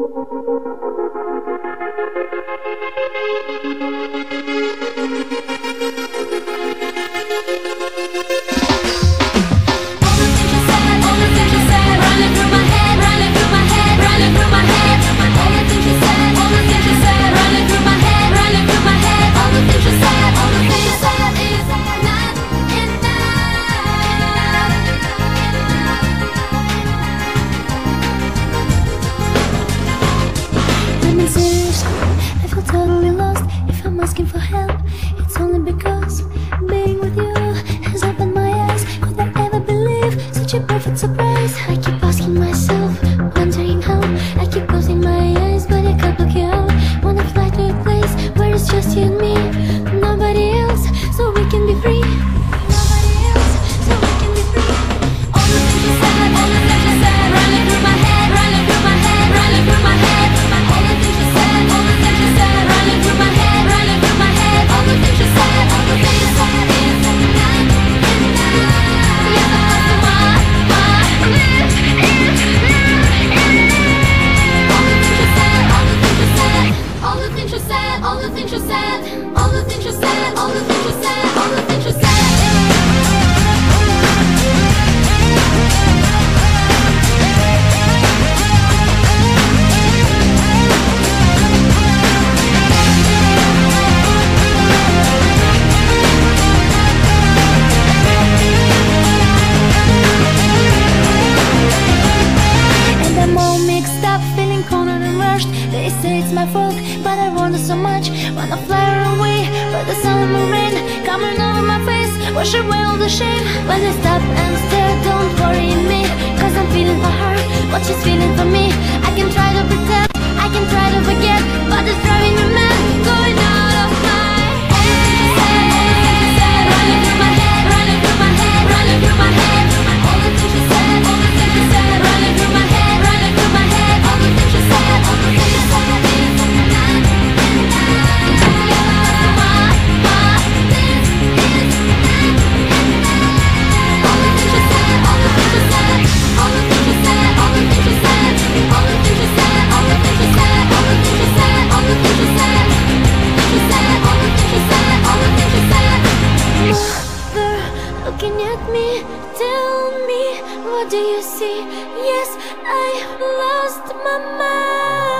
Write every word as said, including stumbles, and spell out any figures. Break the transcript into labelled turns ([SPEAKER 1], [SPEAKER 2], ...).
[SPEAKER 1] Asking for help, it's only because being with you has opened my eyes. Could I ever believe such a perfect surprise? I keep asking myself, wondering how. I keep closing my eyes, but I can't block you out. Wanna fly to a place where it's just you and me, nobody else, so we can be free. Nobody else, so we can be free. All the things you said, all the things you said, running through my head, running through my head, running through my head. All the things you said, all the things you said, running through my head, running through my head. All the things you said, all the things you said is not enough. Yeah, that's what, what this is now. All the things you said, all the things you said, all the things you said, all the things you said, all the things you said, all the things you said, all the things you said. They say it's my fault, but I want it so much. Wanna fly away, but the sun and the rain coming over my face, wash away all the shame. When I stop and stare, don't worry me, cause I'm feeling for her what she's feeling for me. I can try to pretend, I can try to forget, but it's driving me mad, going out of my head. Running through my head, running through my head, running through my head. All the things you said, all the things you said, running through my head, running through my head. All the things you said, all the things you said. Looking at me, tell me, what do you see? Yes, I lost my mind.